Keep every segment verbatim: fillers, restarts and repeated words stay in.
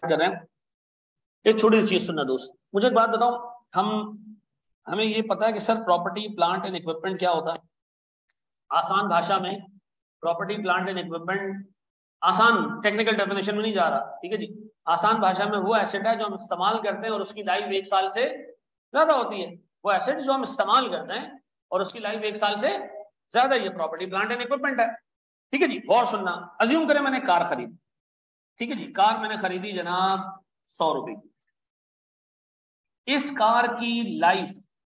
कर रहे हैं। एक छोटी सी चीज सुनना दोस्त, मुझे एक बात बताओ, हम हमें ये पता है कि sir property plant and equipment क्या होता है। आसान भाषा में प्रॉपर्टी प्लांट एंड इक्विपमेंट, आसान टेक्निकल डेफिनेशन में नहीं जा रहा, ठीक है जी, आसान भाषा में वो एसेट है जो हम इस्तेमाल करते हैं और उसकी लाइफ एक साल से ज्यादा होती है। वो एसेट जो हम इस्तेमाल करते हैं और उसकी लाइफ एक साल से ज्यादा, ये प्रॉपर्टी प्लांट एंड इक्विपमेंट है। ठीक है जी, गौर सुनना। अज्यूम करें मैंने कार खरीदी, ठीक है जी, कार मैंने खरीदी जनाब सौ रुपए की। इस कार की लाइफ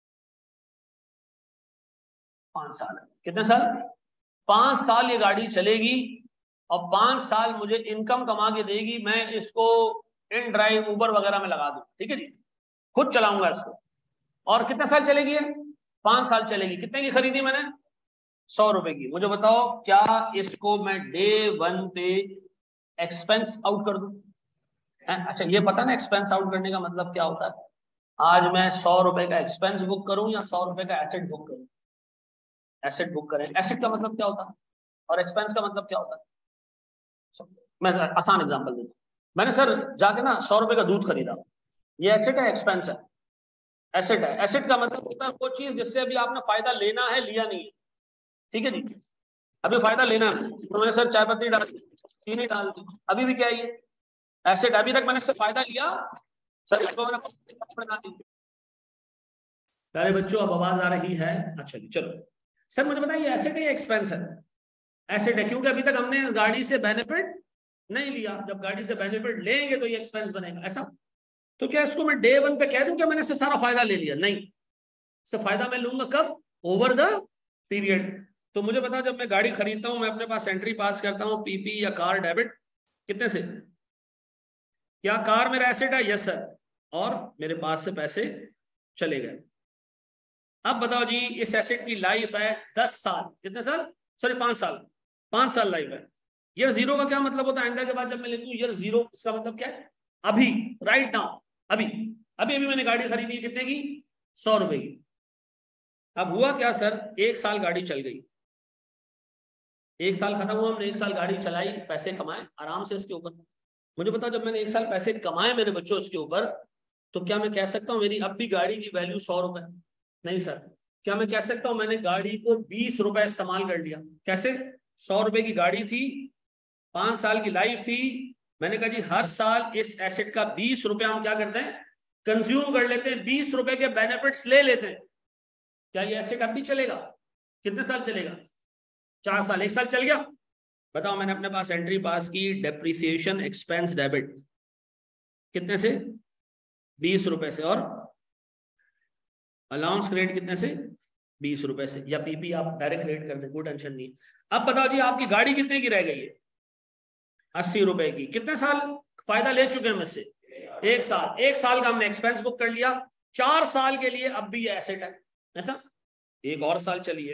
पांच साल है। कितने साल? पांच साल ये गाड़ी चलेगी और पांच साल मुझे इनकम कमा के देगी। मैं इसको इन ड्राइव उबर वगैरह में लगा दूं, ठीक है जी, खुद चलाऊंगा इसको। और कितने साल चलेगी है? पांच साल चलेगी। कितने की खरीदी मैंने? सौ रुपए की। मुझे बताओ क्या इसको मैं डे वन पे एक्सपेंस आउट कर दूं? अच्छा, ये पता ना एक्सपेंस आउट करने का मतलब क्या होता है? आज मैं सौ रुपए का एक्सपेंस बुक करूं या सौ रुपए का एसेट बुक करूं? एसेट बुक करें। एसेट का मतलब क्या होता है और एक्सपेंस का मतलब क्या होता है? मैं आसान एग्जांपल देता हूं। मैंने सर जाके ना सौ रुपए का दूध खरीदा, ये एसेट है एक्सपेंस है? एसेट है। एसेट का मतलब होता है वो चीज जिससे अभी आपने फायदा लेना है, लिया नहीं है, ठीक है जी, अभी फायदा लेना है। तो मैंने सर चाय पत्ती डाल दी, चीनी डाल दी, अभी भी क्या है ये एसेट। अभी तक मैंने इससे फायदा लिया सर, इसको मैंने बना दी। प्यारे बच्चों अब आवाज आ रही है? अच्छा जी चलो सर मुझे बताइए एसेट है या एक्सपेंस है? एसेट है, क्योंकि अभी तक हमने गाड़ी से बेनिफिट नहीं लिया। जब गाड़ी से बेनिफिट लेंगे तो ये एक्सपेंस बनेगा, ऐसा? तो क्या इसको मैं डे वन पे कह दूं कि मैंने इससे सारा फायदा ले लिया? नहीं, इससे फायदा मैं लूंगा कब? Over the period. तो मुझे बताओ जब मैं गाड़ी खरीदता हूं, मैं अपने पास एंट्री पास करता हूं पीपी या कार डेबिट, कितने से? क्या कार मेरा एसेट है? Yes sir. और मेरे पास से पैसे चले गए। अब बताओ जी इस एसेट की लाइफ है दस साल। कितने साल? सॉरी पांच साल। पांच साल लाइफ है। ईयर जीरो का क्या मतलब होता है? आइंदा के बाद जब मैं लिखूं ईयर जीरो, इसका मतलब क्या है? अभी, राइट नाउ, अभी अभी अभी मैंने गाड़ी खरीदी है, कितने की? सौ रुपए की। अब हुआ क्या सर, एक साल गाड़ी चल गई, एक साल खत्म हुआ, हमने एक साल गाड़ी चलाई, पैसे कमाए आराम से इसके ऊपर। मुझे बताओ जब मैंने एक साल पैसे कमाए मेरे बच्चों इसके ऊपर, तो क्या मैं कह सकता हूँ मेरी अब भी गाड़ी की वैल्यू सौ रुपए? नहीं सर। क्या मैं कह सकता हूँ मैंने गाड़ी को बीस रुपए इस्तेमाल कर लिया? कैसे? सौ रुपए की गाड़ी थी, पांच साल की लाइफ थी, मैंने कहा जी हर साल इस एसेट का बीस रुपए हम क्या करते हैं? कंज्यूम कर लेते हैं, बीस रुपए के बेनिफिट्स ले लेते हैं। क्या ये एसेट अब भी चलेगा? कितने साल चलेगा? चार साल। एक साल चल गया। बताओ मैंने अपने पास एंट्री पास की डेप्रिसिएशन एक्सपेंस डेबिट, कितने से? बीस रुपए से। और अलाउंस क्रेडिट कितने से? बीस रुपए से। या पीपी आप डायरेक्ट क्रेडिट कर दें, कोई टेंशन नहीं। अब बताओ जी आपकी गाड़ी कितने की रह गई है? अस्सी रुपए की। कितने साल फायदा ले चुके हैं मुझसे? एक साल। एक साल का हमने एक्सपेंस बुक कर लिया, चार साल के लिए अब भी ये एसेट है, ऐसा? एक और साल चलिए,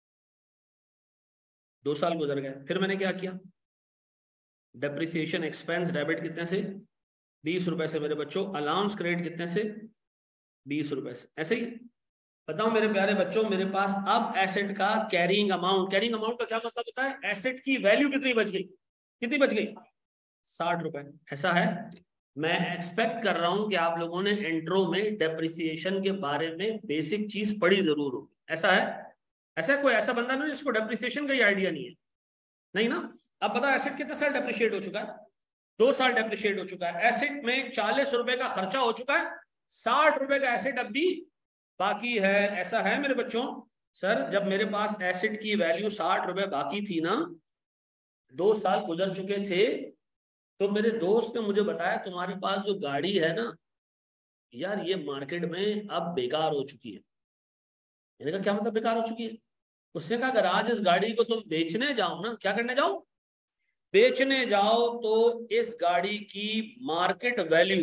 दो साल गुजर गए, फिर मैंने क्या किया? डेप्रिसिएशन एक्सपेंस डेबिट कितने से? बीस रुपए से मेरे बच्चों। अलाउंस क्रेडिट कितने से? बीस रुपए से। ऐसे ही बताओ मेरे प्यारे बच्चों, मेरे पास अब एसेट का कैरिंग अमाउंट, कैरिंग अमाउंट का क्या मतलब होता है? एसेट की वैल्यू कितनी बच गई? कितनी बच गई? साठ रुपए। ऐसा है? मैं एक्सपेक्ट कर रहा हूं कि आप लोगों ने इंट्रो में डेप्रिसिएशन के बारे में बेसिक चीज पढ़ी जरूर होगी, ऐसा है? ऐसा कोई ऐसा बंदा नहीं जिसको डेप्रिसिएशन का ही आइडिया नहीं है? नहीं ना? अब बताओ एसेट कितने साल डेप्रिशिएट हो चुका है? दो साल डेप्रिशिएट हो चुका है। एसेट में चालीस रुपए का खर्चा हो चुका है, साठ रुपए का एसेट अब भी बाकी है। ऐसा है मेरे बच्चों? सर जब मेरे पास एसेट की वैल्यू साठ रुपए बाकी थी ना, दो साल गुजर चुके थे, तो मेरे दोस्त ने मुझे बताया तुम्हारे पास जो गाड़ी है ना यार, ये मार्केट में अब बेकार हो चुकी है। मैंने कहा क्या मतलब बेकार हो चुकी है? उसने कहा अगर आज इस गाड़ी को तुम बेचने जाओ ना, क्या करने जाओ? बेचने जाओ, तो इस गाड़ी की मार्केट वैल्यू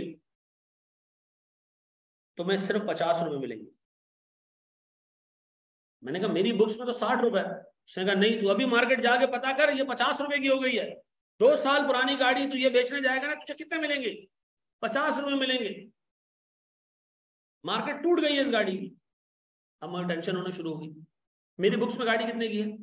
तुम्हें सिर्फ पचास रुपए मिलेंगे। मैंने कहा मेरी बुक्स में तो साठ रुपए है। उसने कहा नहीं, तू अभी मार्केट जाके पता कर, ये पचास रुपए की हो गई है। दो साल पुरानी गाड़ी तू ये बेचने जाएगा ना, तुझे कितने मिलेंगे? पचास रुपए मिलेंगे। मार्केट टूट गई है इस गाड़ी की। अब मुझे टेंशन होना शुरू हो गई, मेरी बुक्स में गाड़ी कितने की है?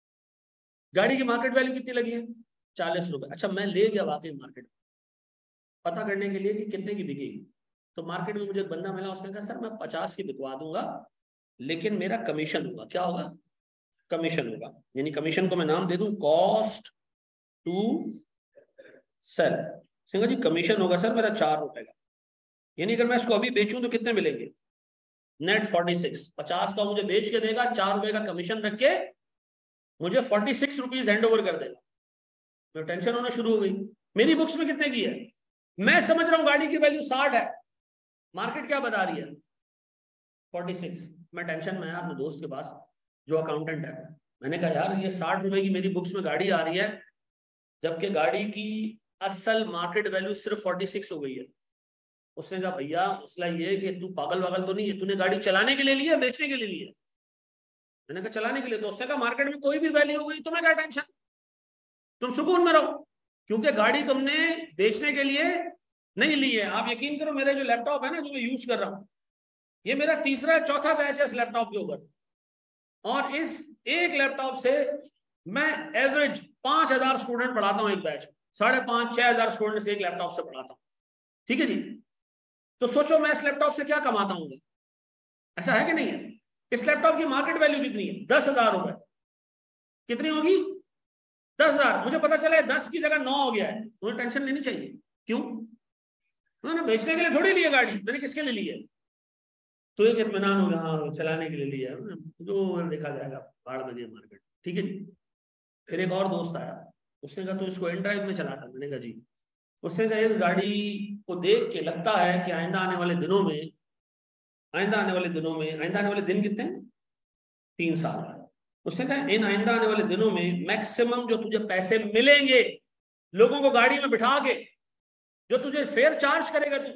गाड़ी की मार्केट वैल्यू कितनी लगी है? चालीस रुपए। अच्छा मैं ले गया वाकई मार्केट, पता करने के लिए कि कितने की बिकेगी। तो मार्केट में मुझे बंदा मिला, उसने कहा सर मैं पचास की बिकवा दूंगा लेकिन मेरा कमीशन होगा। क्या होगा? कमीशन होगा। यानी कमीशन को मैं नाम दे दूं cost to sell. Singh ji commission होगा सर मेरा चार रुपए का, यानी अगर मैं इसको अभी बेचूं तो कितने मिलेंगे? Net forty six. पचास का मुझे बेच के देगा, चार रुपए का कमीशन रख के मुझे forty six rupees hand over कर देगा। तो टेंशन होना शुरू हो गई, मेरी बुक्स में कितने की है? मैं समझ रहा हूं गाड़ी की वैल्यू साठ है, मार्केट क्या बता रही है? Forty six. मैं टेंशन में आया अपने दोस्त के पास जो अकाउंटेंट है। मैंने कहा यार ये साठ रुपए की मेरी बुक्स में गाड़ी आ रही है जबकि गाड़ी की असल मार्केट वैल्यू सिर्फ फोर्टी सिक्स हो गई है। उसने कहा भैया मसला ये है कि तू पागल वागल तो नहीं है, तूने गाड़ी चलाने के लिए ली है बेचने के लिए ली है? मैंने कहा चलाने के लिए। तो उसने कहा मार्केट में कोई भी वैल्यू हो गई तुम्हें क्या टेंशन, तुम सुकून में रहो क्योंकि गाड़ी तुमने बेचने के लिए नहीं ली है। आप यकीन करो मेरे जो लैपटॉप है ना जो मैं यूज कर रहा हूं, ये मेरा तीसरा चौथा बैच है इस लैपटॉप के ऊपर, और इस एक लैपटॉप से मैं एवरेज पांच हजार स्टूडेंट पढ़ाता हूं एक बैच में, साढ़े पांच छह हजार स्टूडेंट एक लैपटॉप से पढ़ाता हूं। ठीक है जी। तो सोचो मैं इस लैपटॉप से क्या कमाता हूँ, ऐसा है कि नहीं है? इस लैपटॉप की मार्केट वैल्यू कितनी है? दस हजार रुपए। कितनी होगी? दस हजार। मुझे पता चला है दस की जगह नौ हो गया है, मुझे टेंशन लेनी चाहिए। क्यों? मैंने बेचने के लिए थोड़ी ली है गाड़ी, मैंने किसके लिए ली है? तो एक इत्मीनान हो गया, हाँ चलाने के लिए लिया है, जो देखा जाएगा बाढ़ बजे मार्केट। ठीक है जी। फिर एक और दोस्त आया, उसने कहा तू इसको इन ड्राइव में चलाता? मैंने कहा जी। उसने कहा इस गाड़ी को देख के लगता है कि आइंदा आने वाले दिनों में आइंदा आने वाले दिनों में आइंदा आने वाले दिन कितने हैं? तीन साल। उसने कहा इन आइंदा आने वाले दिनों में मैक्सिमम जो तुझे पैसे मिलेंगे लोगों को गाड़ी में बिठा के, जो तुझे फेयर चार्ज करेगा तू,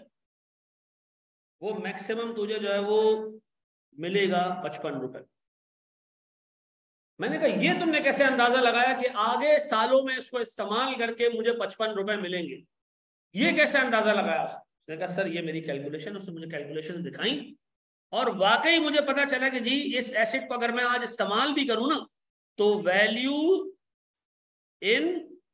वो मैक्सिमम तुझे जो है वो मिलेगा पचपन रुपए। मैंने कहा ये तुमने कैसे अंदाजा लगाया कि आगे सालों में इसको इस्तेमाल करके मुझे पचपन रुपए मिलेंगे? ये कैसे अंदाजा लगाया? उसने कहा सर ये मेरी कैलकुलेशन। उसने मुझे कैलकुलेशन दिखाई और वाकई मुझे पता चला कि जी इस एसेट को अगर मैं आज इस्तेमाल भी करूं ना तो value in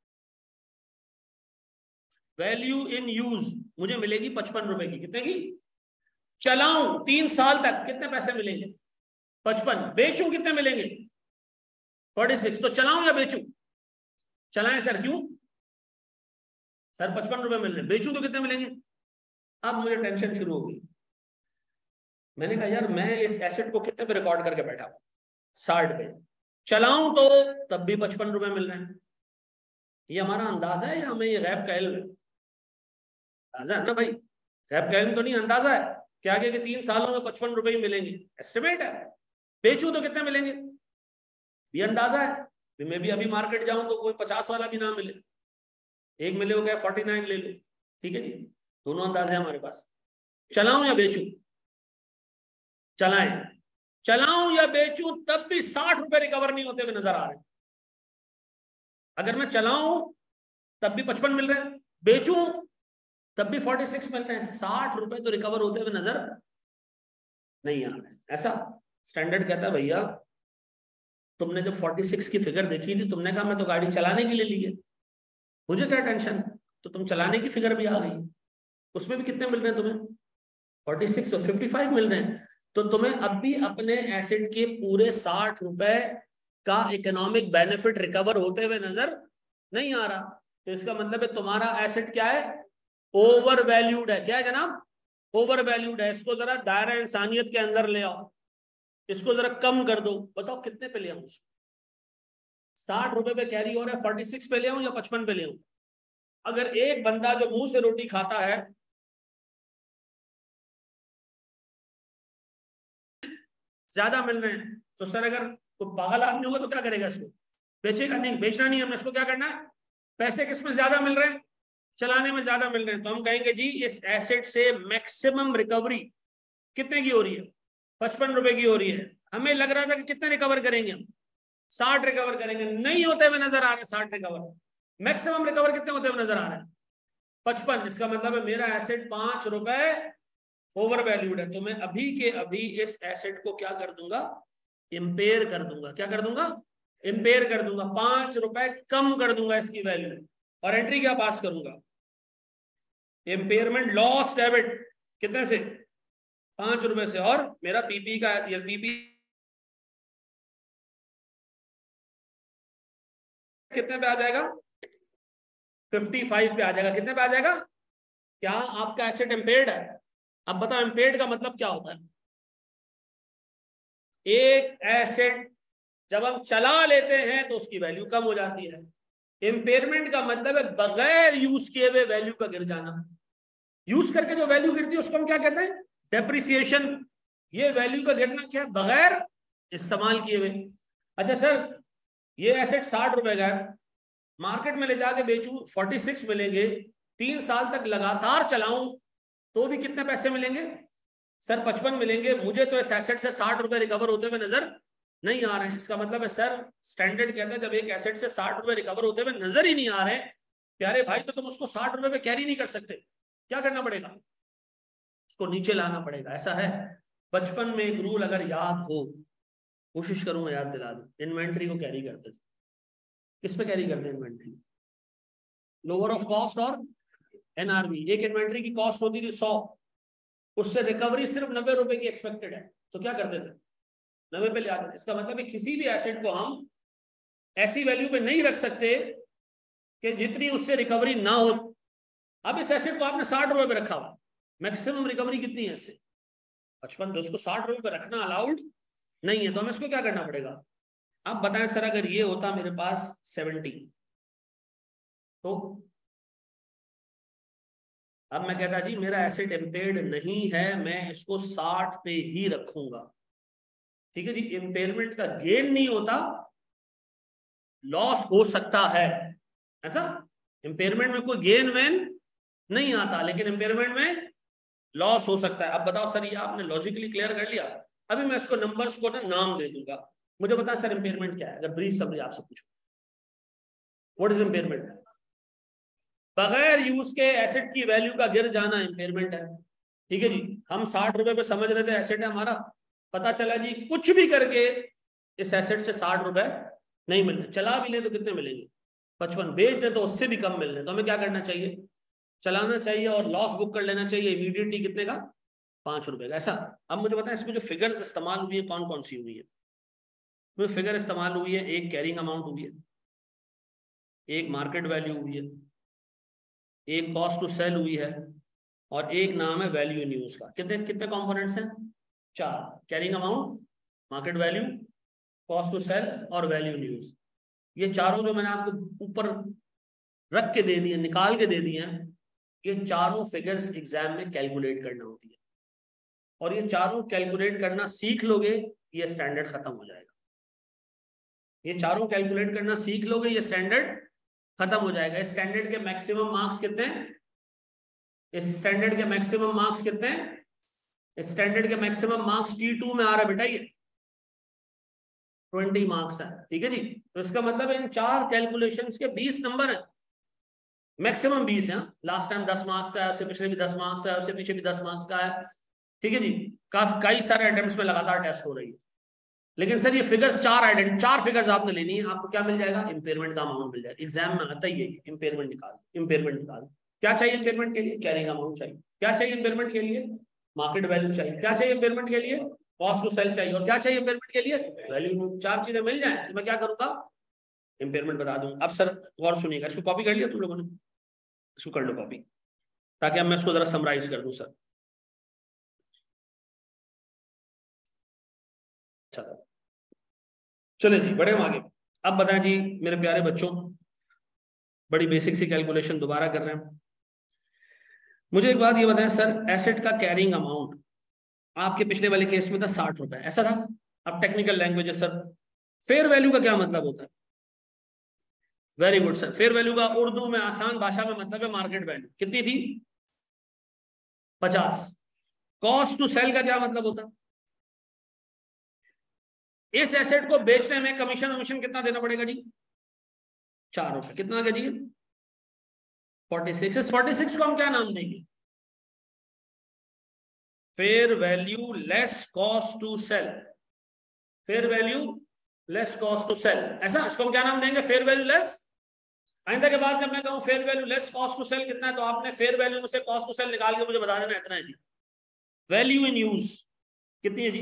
value in use मुझे मिलेगी पचपन रुपए की। कितने की? चलाऊं तीन साल तक कितने पैसे मिलेंगे? पचपन। बेचूं कितने मिलेंगे? Forty six. तो चलाऊं या बेचूं? चलाएं सर। क्यों सर? पचपन रुपए मिल रहे, बेचूं तो कितने मिलेंगे? अब मुझे टेंशन शुरू हो गई। मैंने कहा यार मैं इस एसेट को कितने पे रिकॉर्ड करके बैठा हूं? साठ पे। चलाऊं तो तब भी पचपन रुपए मिल रहे हैं। ये हमारा अंदाजा है या हमें ये गैब का इल्म है? अंदाजा है ना भाई, गैब का इल्म तो नहीं, अंदाजा है क्या आगे के तीन सालों में पचपन रुपए ही मिलेंगे, एस्टिमेट है। बेचूं तो कितने मिलेंगे? ये अंदाजा है। मैं भी अभी मार्केट जाऊं तो कोई पचास वाला भी ना मिले, एक मिले हो गया फोर्टी नाइन ले लो। ठीक है जी, दोनों अंदाजे हमारे पास। चलाऊं या बेचूं? चलाएं। चलाऊं या बेचूं तब भी साठ रुपए रिकवर नहीं होते हुए नजर आ रहे हैं। अगर मैं चलाऊं तब भी पचपन मिल रहे हैं, बेचूं तब भी फोर्टी सिक्स मिल रहे हैं, साठ रुपए तो रिकवर होते हुए नजर नहीं आ रहे। ऐसा स्टैंडर्ड कहता है भैया तुमने जब फोर्टी सिक्स की फिगर देखी थी तुमने कहा मैं तो गाड़ी चलाने के लिए ली है, मुझे क्या टेंशन। तो तुम चलाने की फिगर भी आ गई, उसमें भी कितने मिल रहे हैं तुम्हें? फोर्टी सिक्स और फिफ्टी फाइव मिल रहे हैं। तो तुम्हें अब भी अपने एसेट के पूरे साठ रुपए का इकोनॉमिक बेनिफिट रिकवर होते हुए नजर नहीं आ रहा। तो इसका मतलब है तुम्हारा एसेट क्या है? ओवर वैल्यूड है। क्या है जनाब? ओवर वैल्यूड है। इसको जरा दायरा इंसानियत के अंदर ले आओ, इसको जरा कम कर दो। बताओ कितने पे ले आऊं? साठ रुपए पे कैरी हो रहा है, फोर्टी सिक्स पे ले आऊं या पचपन पे ले आऊं? अगर एक बंदा जो मुंह से रोटी खाता है ज्यादा मिल रहे हैं तो सर अगर कोई पागल आदमी होगा तो क्या करेगा? इसको बेचेगा नहीं, बेचना नहीं हमने। इसको क्या करना है? पैसे किस में ज्यादा मिल रहे हैं? चलाने में ज्यादा मिल रहे हैं। तो हम कहेंगे जी इस एसेट से मैक्सिमम रिकवरी कितने की हो रही है? पचपन रुपए की हो रही है। हमें लग रहा था कि कितने रिकवर करेंगे हम? साठ रिकवर करेंगे, नहीं होते हुए नजर आ रहे साठ रिकवर। मैक्सिमम रिकवर कितने होते हुए नजर आ रहे हैं? पचपन। इसका मतलब है मेरा एसेट पांच रुपए ओवर वैल्यूड है। तो मैं अभी के अभी इस एसेट को क्या कर दूंगा? इंपेयर कर दूंगा। क्या कर दूंगा? इंपेयर कर दूंगा। पांच रुपए कम कर दूंगा इसकी वैल्यू और एंट्री क्या पास करूंगा? इम्पेयरमेंट लॉस डेबिट कितने से, पांच रुपए से, और मेरा पीपी का या पीपी कितने पे आ जाएगा, पचपन पे आ जाएगा। कितने पे आ जाएगा? क्या आपका एसेट इम्पेयर्ड है? अब बताओ इम्पेयर्ड का मतलब क्या होता है? एक एसेट जब हम चला लेते हैं तो उसकी वैल्यू कम हो जाती है। इम्पेयरमेंट का मतलब है बगैर यूज किए हुए वैल्यू का गिर जाना। यूज करके जो वैल्यू गिरती है उसको हम क्या कहते हैं, डेप्रिसिएशन। ये वैल्यू का गिरना क्या है, बगैर इस्तेमाल किए हुए। अच्छा सर, ये एसेट साठ रुपए का है, मार्केट में ले जाके बेचूं फोर्टी सिक्स मिलेंगे, तीन साल तक लगातार चलाऊं तो भी कितने पैसे मिलेंगे सर, पचपन मिलेंगे। मुझे तो इस एसेट से साठ रुपए रिकवर होते हुए नजर नहीं आ रहे हैं। इसका मतलब है सर, स्टैंडर्ड कहते हैं जब एक एसेट से साठ रुपए रिकवर होते हुए नजर ही नहीं आ रहे हैं, प्यारे भाई, तो तुम उसको साठ रुपए पे कैरी नहीं कर सकते। क्या करना पड़ेगा, उसको नीचे लाना पड़ेगा। ऐसा है, बचपन में एक रूल अगर याद हो, कोशिश करूंगा याद दिला दूं, इन्वेंट्री को कैरी करते थे। किस पे कैरी करते हैं इन्वेंट्री? लोअर ऑफ कॉस्ट और एनआरवी। एक इन्वेंट्री की कॉस्ट होती थी सौ, उससे रिकवरी सिर्फ नब्बे रुपए की एक्सपेक्टेड है, तो क्या करते थे, नब्बे पे ले आते थे। इसका मतलब है किसी भी एसेट को हम ऐसी वैल्यू पे नहीं रख सकते कि जितनी उससे रिकवरी ना हो। अब इस एसेट को आपने साठ रुपए पे रखा हुआ, मैक्सिमम रिकवरी कितनी है इससे, पचपन, तो उसको साठ रुपए पे रखना अलाउड नहीं है, तो हमें इसको क्या करना पड़ेगा। अब बताएं सर, अगर ये होता मेरे पास सेवेंटी, तो अब मैं कहता जी मेरा एसेट इम्पेयर्ड नहीं है, मैं इसको साठ पे ही रखूंगा। ठीक है जी, इम्पेयरमेंट का गेन नहीं होता, लॉस हो सकता है। ऐसा इम्पेयरमेंट में कोई गेन वेन नहीं आता, लेकिन इम्पेयरमेंट में लॉस हो सकता है। अब बताओ सर, ये आपने लॉजिकली क्लियर कर लिया। अभी मैं इसको नंबर्स को ना नाम दे दूंगा, मुझे बता सर इम्पेयरमेंट क्या है, अगर ब्रीफ समझे आपसे पूछो, व्हाट इज इम्पेयरमेंट? बगैर यूज के एसेट की वैल्यू का गिर जाना इम्पेयरमेंट है। ठीक है जी, हम साठ रुपए पे समझ रहे थे एसेट है हमारा, पता चला जी कुछ भी करके इस एसेट से साठ रुपए नहीं मिलने, चला भी ले तो कितने मिलेंगे, पचपन, बेच दे तो उससे भी कम मिलने। तो हमें क्या करना चाहिए, चलाना चाहिए और लॉस बुक कर लेना चाहिए इमीडिएटली। कितने का, पांच रुपए का। ऐसा, अब मुझे बताएं इसमें जो फिगर्स इस्तेमाल हुई है कौन कौन सी हुई है। फिगर इस्तेमाल हुई है, एक कैरिंग अमाउंट हुई है, एक मार्केट वैल्यू हुई है, एक कॉस्ट टू सेल हुई है, और एक नाम है वैल्यू इन यूज का। कितने कितने कंपोनेंट्स हैं, चार, carrying amount, market value, cost to sell और वैल्यू इन यूज। ये चारों जो मैंने आपको ऊपर रख के दे दिए, निकाल के दे दिए हैं, ये चारों फिगर्स एग्जाम में कैलकुलेट करना होती है, और ये चारों कैलकुलेट करना सीख लोगे, ये स्टैंडर्ड खत्म हो जाएगा। ये चारों कैलकुलेट करना सीख लोगे, ये स्टैंडर्ड खत्म हो जाएगा। इस स्टैंडर्ड के मैक्सिमम मार्क्स कितने हैं, इस स्टैंडर्ड के मैक्सिमम मार्क्स कितने हैं, इस स्टैंडर्ड के मैक्सिमम मार्क्स टी टू में आ रहा है बेटा, ये ट्वेंटी मार्क्स है। ठीक है जी, तो इसका मतलब इन चार कैलकुलेशंस के बीस नंबर है, मैक्सिमम बीस है। लास्ट टाइम दस मार्क्स का है, उससे पिछले भी दस मार्क्स का है, उससे पीछे भी दस मार्क्स का है। ठीक है जी, काफी कई सारे अटेम्प्ट्स में लगातार टेस्ट हो रही है। लेकिन सर ये फिगर्स चार आइडेंट चार फिगर्स आपने लेनी है, आपको क्या मिल जाएगा, इम्पेयरमेंट का अमाउंट मिल जाएगा। एग्जाम में आता ही है इम्पेयरमेंट निकाल, इम्पेयरमेंट निकाल। क्या चाहिए इम्पेयरमेंट के लिए, कैरिंग अमाउंट चाहिए। क्या चाहिए इम्पेयरमेंट के लिए, मार्केट वैल्यू चाहिए। क्या चाहिए इम्पेयरमेंट के लिए, कॉस्ट टू सेल चाहिए। और क्या चाहिए इम्पेयरमेंट के लिए, वैल्यू। चार चीजें मिल जाए तो मैं क्या करूंगा, इम्पेयरमेंट बता दूंगा। अब सर गौर सुनिएगा, इसको कॉपी कर लिया तुम लोगों ने, इसको कर लो कॉपी, ताकि अब मैं इसको जरा समराइज कर दूं सर। अच्छा चले जी, बड़े हम आगे। अब बताएं जी मेरे प्यारे बच्चों, बड़ी बेसिक सी कैलकुलेशन दोबारा कर रहे हैं। मुझे एक बात ये बताएं सर, एसेट का कैरिंग अमाउंट आपके पिछले वाले केस में था साठ रुपए, ऐसा था। अब टेक्निकल लैंग्वेज है सर, फेयर वैल्यू का क्या मतलब होता है। Very good sir, fair value का उर्दू में आसान भाषा में मतलब है मार्केट वैल्यू। कितनी थी, पचास। कॉस्ट टू सेल का क्या मतलब होता है, इस एसेट को बेचने में कमीशन वमीशन कितना देना पड़ेगा जी, चार रुपए। कितना आ गया जी, फोर्टी सिक्स। इस फोर्टी सिक्स को हम क्या नाम देंगे, fair value less cost to sell. Fair value less cost to sell, ऐसा इसको हम क्या नाम देंगे, फेयर वैल्यू लेस। आइंदा के बाद जब मैं कहूँ fair value less cost to sell कितना है, तो आपने फेयर वैल्यू में से कॉस्ट टू सेल निकाल के मुझे बता देना इतना है जी। वैल्यू इन यूज कितनी है जी?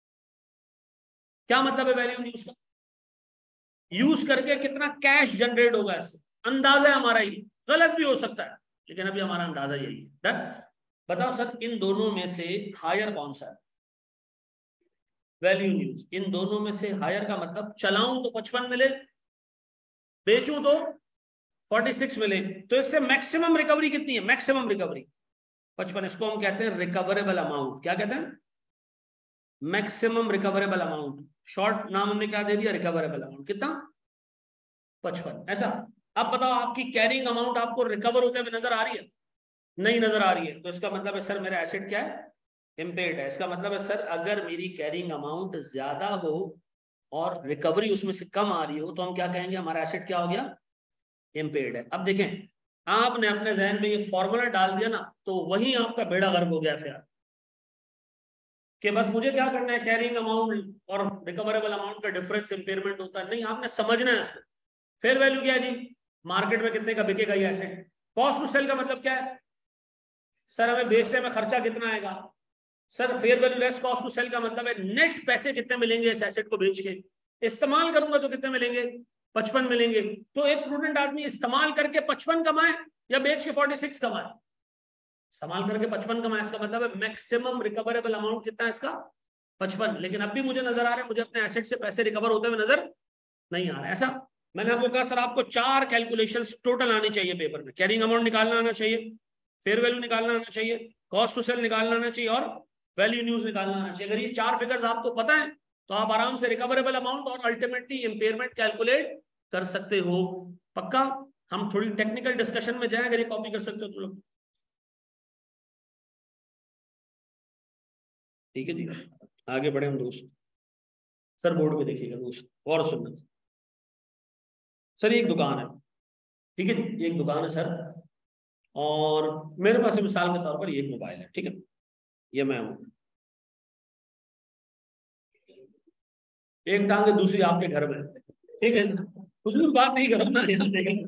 क्या मतलब है वैल्यू इन यूज का? यूज करके कितना कैश जनरेट होगा इससे, अंदाजा है हमारा ही, गलत भी हो सकता है लेकिन अभी हमारा अंदाजा यही है। डन। बताओ सर इन दोनों में से हायर कौन सा है? Value in use. इन दोनों में से हायर का मतलब चलाऊं तो पचपन मिले, बेचूं तो छियालीस मिले, तो इससे मैक्सिमम रिकवरी कितनी है? मैक्सिमम रिकवरी पचपन। इसको हम कहते हैं रिकवरेबल अमाउंट। क्या कहते हैं? Maximum recoverable amount. शॉर्ट नाम हमने क्या दे दिया? Recoverable amount. कितना? पचपन। ऐसा। अब बताओ आपकी कैरिंग अमाउंट आपको रिकवर होते हुए नजर आ रही है? नहीं नजर आ रही है, तो इसका मतलब है सर मेरा एसेट क्या है? इम्पेयर्ड है। इसका मतलब है सर अगर मेरी कैरिंग अमाउंट ज्यादा हो और रिकवरी उसमें से कम आ रही हो तो हम क्या कहेंगे? हमारा एसेट क्या हो गया? इम्पेयर्ड है। अब देखें, आपने अपने जहन में ये फॉर्मूला डाल दिया ना, तो वही आपका बेड़ा गर्क हो गया फिर कि बस मुझे क्या करना है, कैरिंग अमाउंट और रिकवरेबल अमाउंट का डिफरेंस इम्पेयरमेंट होता है। नहीं, आपने समझना है इसको। फेयर वैल्यू क्या है जी? मार्केट में कितने का बिकेगा ये एसेट। कॉस्ट टू सेल का मतलब क्या है? सर हमें बेचने में खर्चा कितना आएगा। Sir fair value less cost to sell का मतलब है नेट पैसे कितने मिलेंगे इस एसेट को बेच के, इस्तेमाल करूंगा तो कितने मिलेंगे? पचपन मिलेंगे। तो एक प्रूडेंट आदमी इस्तेमाल करके पचपन कमाए या बेच के छियालीस कमाए? इस्तेमाल करके पचपन कमाए, इसका मतलब है मैक्सिमम रिकवरेबल अमाउंट कितना है इसका? पचपन। लेकिन अब भी मुझे नजर आ रहा है मुझे अपने एसेट से पैसे रिकवर होते हुए नजर नहीं आ रहा। ऐसा मैंने आपको कहा सर आपको चार कैलकुलेशंस टोटल आनी चाहिए पेपर में। कैरिंग अमाउंट निकालना आना चाहिए, फेयर वैल्यू निकालना आना चाहिए, कॉस्ट टू सेल निकालना आना चाहिए और वैल्यू न्यूज निकालना आना चाहिए। अगर ये चार फिगर्स आपको पता है तो आप आराम से रिकवरेबल अमाउंट और अल्टीमेटली इंपेयरमेंट कैलकुलेट कर सकते हो। पक्का? हम थोड़ी टेक्निकल डिस्कशन में जाए, अगर ये कॉपी कर सकते हो तो लोग। ठीक है जी, आगे बढ़े हम दोस्त। सर बोर्ड पे देखिएगा दोस्त और सुनना। सर ये एक दुकान है, ठीक है जी, एक दुकान है सर, और मेरे पास मिसाल के तौर पर ये एक मोबाइल है, ठीक है, ये मैं हूं, एक टांग है दूसरी आपके घर में, ठीक है, कुछ भी बात नहीं करो ना यहाँ देखें।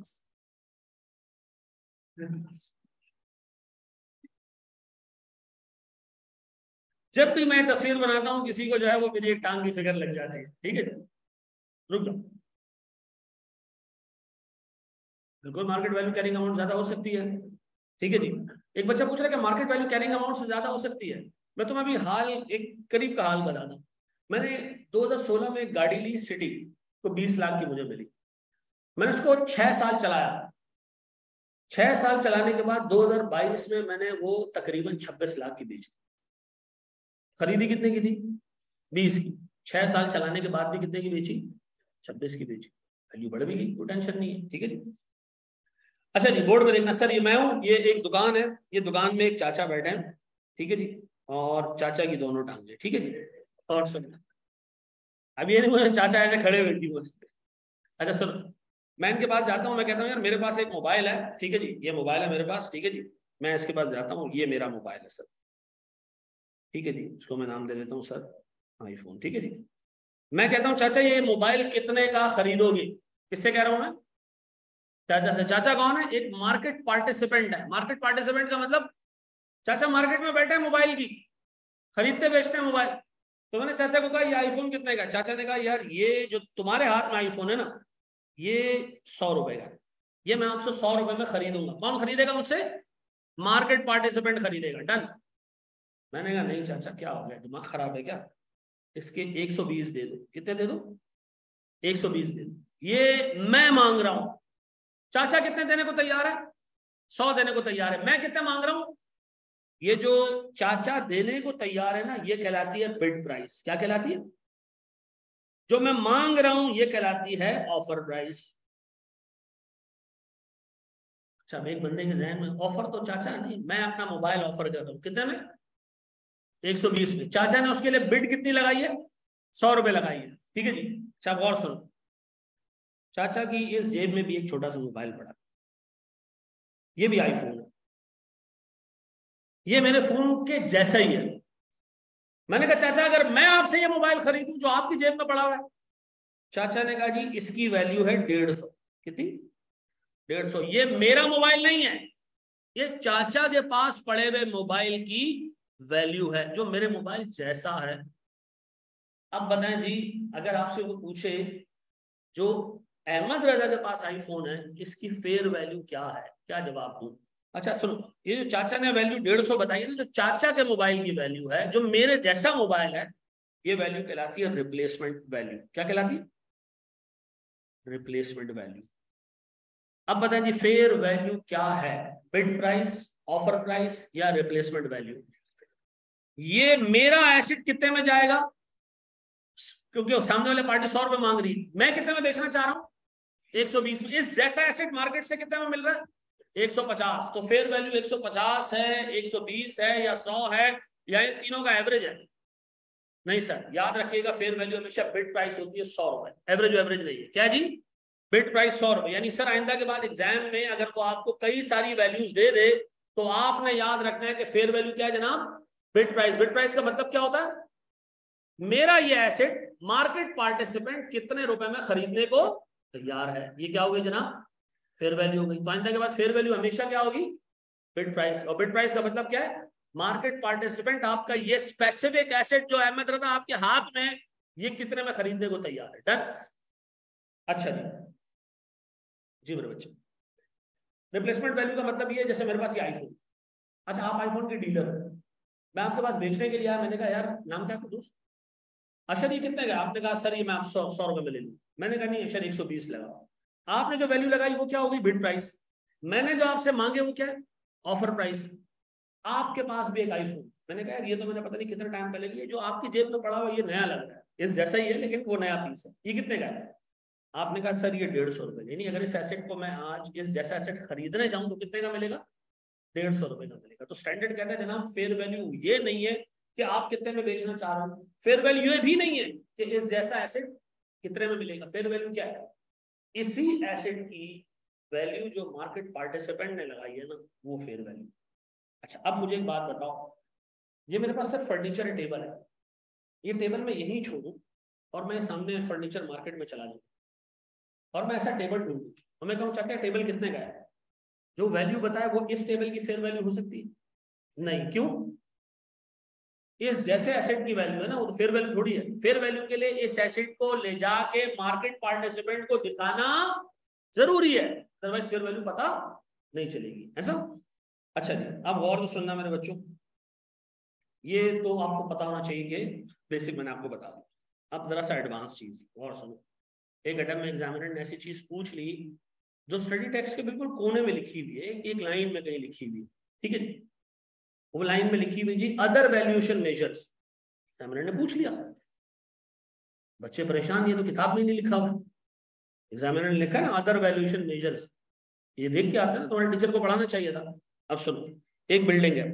जब भी मैं तस्वीर बनाता हूँ किसी को जो है वो मेरी एक टांग की फिगर लग जाती है, ठीक है। रुक जाओ, बिल्कुल मार्केट वैल्यू कैरिंग अमाउंट ज्यादा हो सकती है, ठीक है जी। एक बच्चा पूछ रहा है कि मार्केट वैल्यू कैरिंग अमाउंट से ज्यादा हो सकती है। मैं तुम्हें अभी हाल एक करीब का हाल बताता हूँ। मैंने दो हज़ार सोलह में एक गाड़ी ली सिटी, तो बीस लाख की मुझे मिली। मैंने उसको छह साल चलाया। छह साल चलाने के बाद दो हज़ार बाईस में मैंने वो तकरीबन छब्बीस लाख की बेच दी। खरीदी कितने की थी? बीस की। छह साल चलाने के बाद भी कितने की बेची? छब्बीस की बेची। वैल्यू बढ़ भी गई, कोई टेंशन नहीं है, ठीक है जी। अच्छा जी, बोर्ड में देखना सर, ये मैं हूँ, ये एक दुकान है, ये दुकान में एक चाचा बैठे हैं, ठीक है जी, और चाचा की दोनों टांगे, ठीक है जी। और सुन, अभी ये नहीं मुझे चाचा ऐसे खड़े हुए थी। अच्छा सर, मैं इनके पास जाता हूँ, मैं कहता हूँ यार मेरे पास एक मोबाइल है, ठीक है जी, ये मोबाइल है मेरे पास, ठीक है जी। मैं इसके पास जाता हूँ, ये मेरा मोबाइल है सर, ठीक है जी, इसको मैं नाम दे देता हूँ सर आईफोन, ठीक है जी। मैं कहता हूँ चाचा ये मोबाइल कितने का खरीदोगे? किससे कह रहा हूँ मैं? चाचा से। चाचा कौन है? एक मार्केट पार्टिसिपेंट है। मार्केट पार्टिसिपेंट का मतलब चाचा मार्केट में बैठे हैं मोबाइल की, खरीदते बेचते हैं मोबाइल। तो मैंने चाचा को कहा ये आईफोन कितने का? चाचा ने कहा यार ये जो तुम्हारे हाथ में आईफोन है ना, ये सौ रुपए का, ये मैं आपसे सौ रुपए में खरीदूंगा। कौन खरीदेगा मुझसे? मार्केट पार्टिसिपेंट खरीदेगा। डन। मैंने कहा नहीं चाचा क्या हो गया, दिमाग खराब है क्या? इसके एक सौ बीस दे दो। कितने दे दो? एक सौ बीस दे दो। ये मैं मांग रहा हूं। चाचा कितने देने को तैयार है? सौ देने को तैयार है। मैं कितने मांग रहा हूं? ये जो चाचा देने को तैयार है ना, ये कहलाती है बिड प्राइस। क्या कहलाती है? जो मैं मांग रहा हूं ये कहलाती है ऑफर प्राइस। अच्छा, एक बंदे के जहन में ऑफर तो चाचा नहीं, मैं अपना मोबाइल ऑफर कर रहा हूं, कितने में? एक सौ बीस में। चाचा ने उसके लिए बिड कितनी लगाई है? सौ रुपए लगाई है, ठीक है जी। अच्छा गौर सुनो, चाचा की इस जेब में भी एक छोटा सा मोबाइल पड़ा, ये भी आईफोन है, ये मेरे फोन के जैसा ही है। मैंने कहा चाचा अगर मैं आपसे ये मोबाइल खरीदूं जो आपकी जेब में पड़ा हुआ है, चाचा ने कहा जी इसकी वैल्यू है डेढ़ सौ। कितनी? डेढ़ सौ। ये मेरा मोबाइल नहीं है, ये चाचा के पास पड़े हुए मोबाइल की वैल्यू है, जो मेरे मोबाइल जैसा है। अब बताएं जी, अगर आपसे वो पूछे जो अहमद रजा के पास आईफोन है, इसकी फेयर वैल्यू क्या है, क्या जवाब दूं? अच्छा सुनो, ये जो चाचा ने वैल्यू डेढ़ सौ बताई है ना, जो चाचा के मोबाइल की वैल्यू है, जो मेरे जैसा मोबाइल है, ये वैल्यू कहलाती है रिप्लेसमेंट वैल्यू। क्या कहलाती है? Replacement value. अब बताएं जी, फेयर वैल्यू क्या है? बिड प्राइस, ऑफर प्राइस या रिप्लेसमेंट वैल्यू? ये मेरा एसेट कितने में जाएगा, क्योंकि सामने वाले पार्टी सौ रुपए मांग रही है, मैं कितने में बेचना चाह रहा हूं? एक सौ बीस में। इस जैसा एसेट मार्केट से कितने में मिल रहा है? एक सौ पचास। तो फेयर वैल्यू एक सौ पचास है, एक सौ बीस है या सौ है, या इन तीनों का एवरेज है? नहीं सर, याद रखिएगा, फेयर वैल्यू हमेशा बिड प्राइस होती है सौ रुपए, एवरेज एवरेज नहीं है। क्या जी? बिड प्राइस सौ रुपए। यानी सर आइंदा के बाद एग्जाम में अगर वो आपको कई सारी वैल्यूज दे दे, तो आपने याद रखना है कि फेयर वैल्यू क्या है जनाब? Bid price. बिड प्राइस का मतलब क्या होता है? मेरा ये एसेट मार्केट पार्टिसिपेंट कितने रुपए में खरीदने को तैयार है, ये क्या हो गई जनाब? फेयर वैल्यू हो गई। तो आइंदा के बाद फेयर वैल्यू हमेशा क्या होगी? Bid price. और बिड प्राइस का मतलब क्या है? मार्केट पार्टिसिपेंट आपका ये स्पेसिफिक एसेट जो अहमद रजा आपके हाथ में, ये कितने में खरीदने को तैयार है। डन? अच्छा जी जी मेरे बच्चे, रिप्लेसमेंट वैल्यू का मतलब ये है, जैसे मेरे पास ये आईफोन, अच्छा आप आईफोन के डीलर हो, मैं आपके पास बेचने के लिए आया, मैंने कहा यार नाम क्या आपका दोस्त? अशर ये कितने का? आपने कहा सर ये मैं आप सौ सौ रुपए में ले लूँ। मैंने कहा नहीं अशर एक सौ बीस लगाओ। आपने जो वैल्यू लगाई वो क्या हो गई? Bid price. मैंने जो आपसे मांगे वो क्या है? Offer price. आपके पास भी एक आईफोन, मैंने कहा ये तो मैंने पता नहीं कितने टाइम पहले लिया, जो आपकी जेब में पड़ा हुआ ये नया लग रहा है, इस जैसा ही है लेकिन वो नया पीस है, ये कितने का है? आपने कहा सर ये डेढ़ सौ रुपए। यानी अगर इस एसेट को मैं आज इस जैसा एसेट खरीदने जाऊं तो कितने का मिलेगा? डेढ़ सौ रुपए का मिलेगा। तो स्टैंडर्ड कहता है जनाब फेयर वैल्यू ये नहीं है कि आप कितने में बेचना चाह रहे हो, फेयर वैल्यू ये भी नहीं है कि इस जैसा एसेट कितने में मिलेगा। फेयर वैल्यू क्या है? इसी एसेट की वैल्यू जो मार्केट पार्टिसिपेंट ने लगाई है ना, वो फेयर वैल्यू। अच्छा अब मुझे एक बात बताओ, ये मेरे पास सर फर्नीचर टेबल है, ये टेबल मैं यहीं छोड़ू और मैं सामने फर्नीचर मार्केट में चला जाऊँ और मैं ऐसा टेबल ढूंढूं और मैं कहूँ चाचा टेबल कितने का है, जो वैल्यू बताया वो इस टेबल की फेयर वैल्यू हो सकती है? नहीं। क्यों? इस जैसे एसेट की वैल्यू है ना, वो तो फेयर वैल्यू थोड़ी है। फेयर वैल्यू के लिए इस एसेट को ले जाके मार्केट पार्टिसिपेंट को दिखाना जरूरी है, अदरवाइज फेयर वैल्यू पता नहीं चलेगी। ऐसा? अच्छा जी अब गौर से सुनना मेरे बच्चों, ये तो आपको पता होना चाहिए कि बेसिक मैंने आपको बता दिया। अब जरा सा एडवांस चीज और सुनो, एक अटेम्प्ट में एग्जामिनर ने ऐसी चीज पूछ ली जो स्टडी टेक्स्ट के बिल्कुल कोने में लिखी हुई है, एक लाइन में कहीं लिखी हुई है, ठीक है? वो लाइन में लिखी हुई जी अदर वैल्यूएशन मेजर्स। एग्जामिनर ने पूछ लिया, बच्चे परेशान, ये तो किताब में नहीं लिखा हुआ। एग्जामिनर ने लिखा ना अदर वैल्यूएशन मेजर्स, ये देख के आता है ना, तुम्हारे टीचर को पढ़ाना चाहिए था। अब सुनो, एक बिल्डिंग है,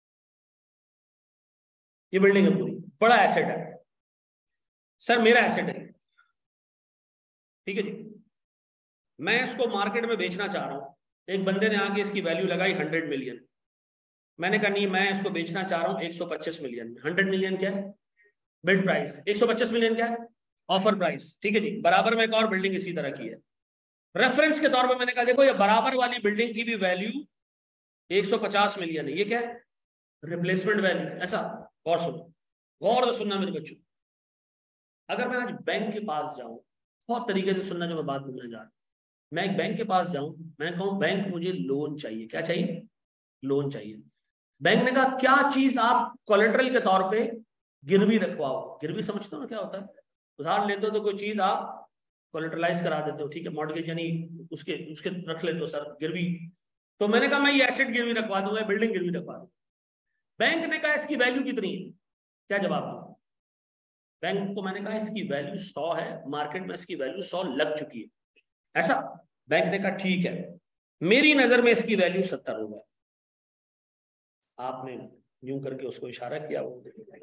ये बिल्डिंग है पूरी, बड़ा एसेट है सर, मेरा एसेट है, ठीक है जी, मैं इसको मार्केट में बेचना चाह रहा हूं। एक बंदे ने आके इसकी वैल्यू लगाई हंड्रेड मिलियन, मैंने कहा नहीं मैं इसको बेचना चाह रहा हूं एक सौ पच्चीस मिलियन में। हंड्रेड मिलियन क्या है? Bid price. एक सौ पच्चीस मिलियन क्या है? ऑफर प्राइस, ठीक है जी। बराबर में एक और बिल्डिंग इसी तरह की है, रेफरेंस के तौर पर मैंने कहा देखो ये बराबर वाली बिल्डिंग की भी वैल्यू एक सौ पचास मिलियन है, ये क्या है? Replacement value. ऐसा? गौर सुनो, गौर से सुनना मेरे बच्चों, अगर मैं आज बैंक के पास जाऊं, बहुत तरीके से सुनना जो मैं बात बोलने जा रहा हूं, मैं एक बैंक के पास जाऊं, मैं कहूं बैंक मुझे लोन चाहिए, क्या चाहिए? लोन चाहिए। बैंक ने कहा क्या चीज आप कोलेटरल के तौर पे गिरवी रखवाओ। गिरवी समझते हो ना क्या होता है? उधार लेते हो तो कोई चीज आप कोलेटरलाइज करा देते हो, ठीक है, मॉर्गेज यानी उसके उसके रख लेते हो सर गिरवी। तो मैंने कहा मैं ये एसेट गिरवी रखवा दूंगा, बिल्डिंग गिरवी रखवा दूंगा। बैंक ने कहा इसकी वैल्यू कितनी है, क्या जवाब दूं? बैंक को मैंने कहा इसकी वैल्यू सौ है, मार्केट में इसकी वैल्यू सौ लग चुकी है, ऐसा? बैंक ने कहा ठीक है, मेरी नजर में इसकी वैल्यू सत्तर होगा। आपने यूं करके उसको इशारा किया, वो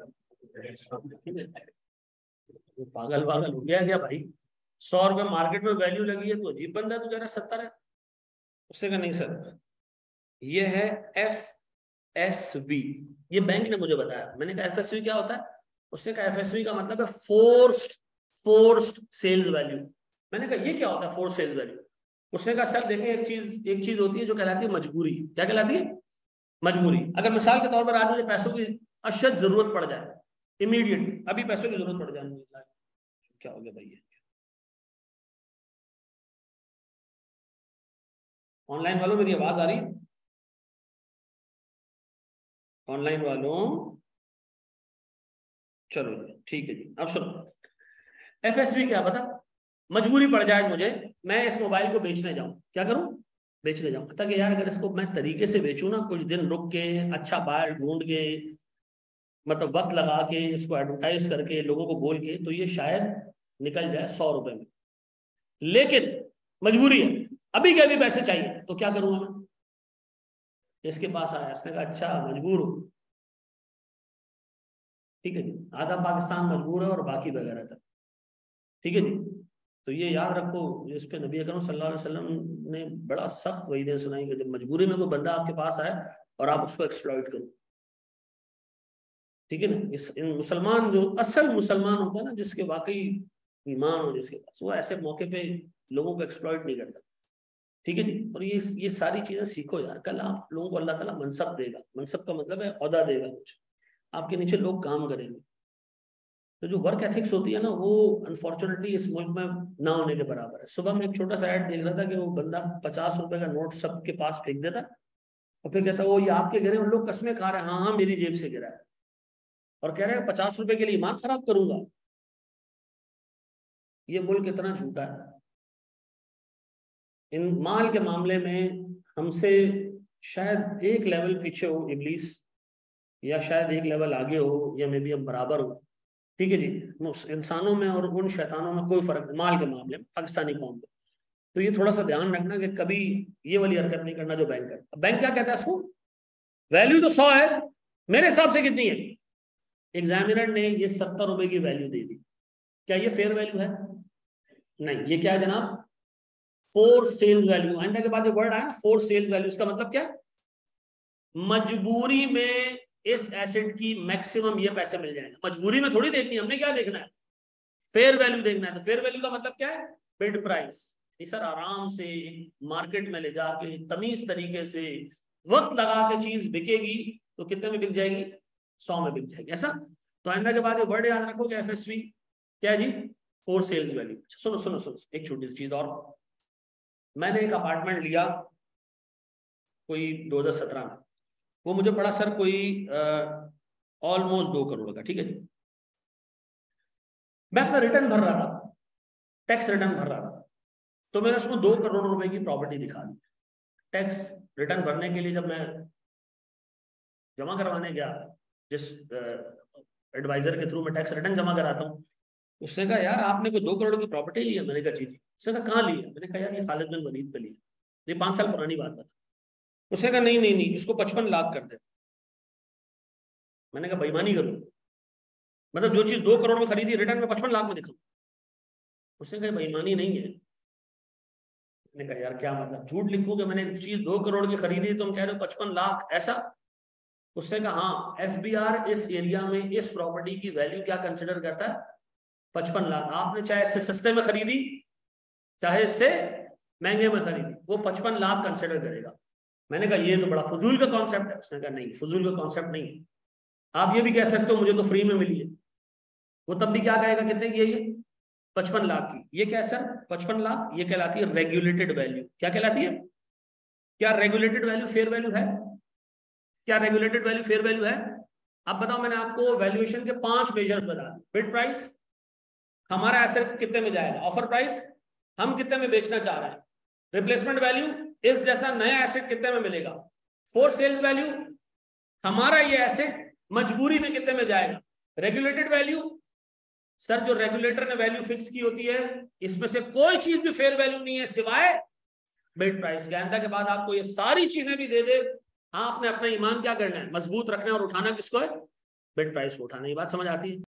पागल पागल हो गया क्या भाई? सौ रुपए मार्केट में वैल्यू लगी है तो अजीब बंदा, तो कह रहा सत्तर है। उससे कहा नहीं सर ये है एफ एस वी, ये बैंक ने मुझे बताया। मैंने कहा एफ एस वी क्या होता है? उसने कहा एफ एस वी का मतलब है फोर्स्ड फोर्स्ड सेल्स वैल्यू। मैंने कहा ये क्या होता है फोर्स्ड सेल्स वैल्यू? उसने कहा सर देखें, एक चीज एक चीज होती है जो कहलाती है मजबूरी। क्या कहलाती है? मजबूरी। अगर मिसाल के तौर पर आज मुझे पैसों की अशद जरूरत पड़ जाए, इमीडिएट अभी पैसों की जरूरत पड़ जाए मुझे, क्या हो गया भाई? ऑनलाइन वालों मेरी आवाज आ रही है? ऑनलाइन वालों चलो ठीक है जी। अब सुनो, एफएसबी क्या बता, मजबूरी पड़ जाए मुझे, मैं इस मोबाइल को बेचने जाऊं, क्या करूं? बेचने जाऊं। तक यार अगर इसको मैं तरीके से बेचूं ना, कुछ दिन रुक के, अच्छा बायर ढूंढ के, मतलब वक्त लगा के, इसको एडवर्टाइज करके, लोगों को बोल के, तो ये शायद निकल जाए सौ रुपए में। लेकिन मजबूरी है, अभी के अभी पैसे चाहिए, तो क्या करूंगा मैं? इसके पास आया, इसने कहा अच्छा मजबूर हो, ठीक है जी, आधा पाकिस्तान मजबूर है और बाकी वगैरह तक, ठीक है जी। तो ये याद रखो, इस पे नबी अकरम सल्लल्लाहु अलैहि वसल्लम ने बड़ा सख्त वईदें सुनाई कि जब मजबूरी में कोई बंदा आपके पास आए और आप उसको एक्सप्लॉइट करो, ठीक है ना। इस इन मुसलमान जो असल मुसलमान होता है ना, जिसके वाकई ईमान हो जिसके पास, वो ऐसे मौके पे लोगों को एक्सप्लॉइट नहीं करता, ठीक है जी। और ये ये सारी चीजें सीखो यार, कल आप लोगों को अल्लाह ताला मनसब देगा, मनसब का मतलब है ओहदा देगा कुछ, आपके नीचे लोग काम करेंगे। तो जो वर्क एथिक्स होती है ना, वो अनफॉर्चुनेटली इस मुल्क में ना होने के बराबर है। सुबह में एक छोटा सा ऐड देख रहा था कि वो बंदा पचास रुपए का नोट सबके पास फेंक देता और फिर कहता वो ये आपके गिरे, उन लोग कस्में खा रहे हैं, हाँ हाँ मेरी जेब से गिरा है, और कह रहे हैं पचास रुपए के लिए ईमान खराब करूंगा। ये मुल्क इतना झूठा है इन माल के मामले में, हमसे शायद एक लेवल पीछे हो इब्लीस, या शायद एक लेवल आगे हो, या मे बी हम बराबर हो, ठीक है जी। इंसानों में और उन शैतानों में कोई फर्क माल के मामले में, पाकिस्तानी कौम में। तो ये थोड़ा सा ध्यान रखना कि कभी ये वाली हरकत नहीं करना जो बैंक करता। बैंक क्या कहता है इसको, वैल्यू तो सौ है, मेरे हिसाब से कितनी है? एग्जामिनर ने ये सत्तर रुपए की वैल्यू दे दी, क्या ये फेयर वैल्यू है? नहीं। ये क्या है जनाब? Forced sale value. आइंदा के बाद ये वर्ड आया ना, फोर सेल्स वैल्यू, इसका मतलब क्या है? मजबूरी में इस एसेट की मैक्सिमम ये पैसे मिल जाएंगे। मजबूरी में थोड़ी देखनी, हमने क्या देखना है? फेयर वैल्यू देखना है। तो फेयर वैल्यू का मतलब क्या है? Bid price. सर आराम से मार्केट में ले जाके तमीज तरीके से वक्त लगा के चीज बिकेगी तो कितने में बिक जाएगी? सौ में बिक जाएगी, ऐसा। तो आइंदा के बाद ये वर्ड याद रखो कि एफएसवी क्या है जी? Four sale value. सुनो सुनो सुनो एक छोटी सी चीज और, मैंने एक अपार्टमेंट लिया कोई दो हज़ार सत्रह में, वो मुझे पड़ा सर कोई ऑलमोस्ट दो करोड़ का, ठीक है। मैं अपना रिटर्न भर रहा था, टैक्स रिटर्न भर रहा था, तो मैंने उसको दो करोड़ रुपए की प्रॉपर्टी दिखा दी। टैक्स रिटर्न भरने के लिए जब मैं जमा करवाने गया, जिस एडवाइजर के थ्रू मैं टैक्स रिटर्न जमा कराता हूँ, उसने कहा यार आपने कोई दो करोड़ की प्रॉपर्टी ली है? मैंने कहा जी जी। उसने कहा कहाँ ली है? मैंने कहा यार ये खालिद बिन वलीद पे ली है, ये पाँच साल पुरानी बात बता। उसने कहा नहीं नहीं नहीं, इसको पचपन लाख कर दे। मैंने कहा बेईमानी करूँ, मतलब जो चीज दो करोड़ में खरीदी रिटर्न में पचपन लाख में दिखाऊं? उसने कहा बेईमानी नहीं है। मैंने कहा यार क्या मतलब, झूठ लिखूं कि मैंने चीज दो करोड़ की खरीदी, तुम कह रहे हो पचपन लाख, ऐसा? उसने कहा हाँ, एफबीआर इस एरिया में इस प्रॉपर्टी की वैल्यू क्या कंसिडर करता है? पचपन लाख। आपने चाहे इससे सस्ते में खरीदी चाहे इससे महंगे में खरीदी, वो पचपन लाख कंसिडर करेगा। मैंने कहा ये तो बड़ा फजूल का कॉन्सेप्ट है। उसने कहा नहीं, फजूल का कॉन्सेप्ट नहीं, आप ये भी कह सकते हो मुझे तो फ्री में मिली है। वो तब भी क्या कहेगा, कितने की है ये? पचपन लाख की। ये क्या सर? पचपन लाख, ये कहलाती है रेगुलेटेड वैल्यू। क्या कहलाती है? क्या रेगुलेटेड वैल्यू फेयर वैल्यू है? क्या रेगुलेटेड वैल्यू फेयर वैल्यू है? अब बताओ, मैंने आपको वैल्यूएशन के पांच मेजर्स बता दिए। बिड प्राइस, हमारा एसेट कितने में जाएगा। ऑफर प्राइस, हम कितने में बेचना चाह रहे हैं। रिप्लेसमेंट वैल्यू, इस जैसा नया एसेट कितने में मिलेगा। फोर सेल्स वैल्यू, हमारा ये एसेट मजबूरी में कितने में जाएगा। रेगुलेटेड वैल्यू, सर जो रेगुलेटर ने वैल्यू फिक्स की होती है, इसमें से कोई चीज भी फेयर वैल्यू नहीं है सिवाय बिड प्राइस के। आइंदा के बाद आपको ये सारी चीजें भी दे दे, आपने अपना ईमान क्या करना है, मजबूत रखना है, और उठाना किसको है? बिड प्राइस को उठाना। ये बात समझ आती है?